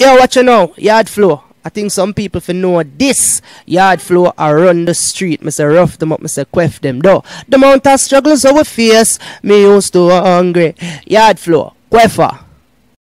Yo, watch you now. Yard flow. I think some people for know this. Yard flow I run the street. I say rough them up. I say queff them though. The amount of struggles our face. Me used to hungry. Yard flow. Queffer.